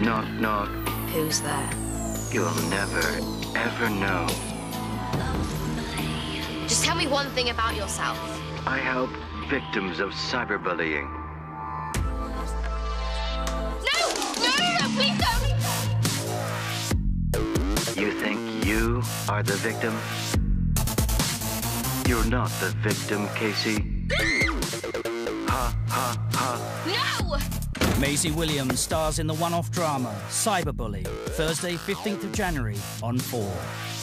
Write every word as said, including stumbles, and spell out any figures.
Knock, knock. Who's there? You'll never, ever know. Just tell me one thing about yourself. I help victims of cyberbullying. No! No, no, no, please don't! You think you are the victim? You're not the victim, Casey. Ha, ha, ha. No! Maisie Williams stars in the one-off drama Cyberbully, Thursday, fifteenth of January on four.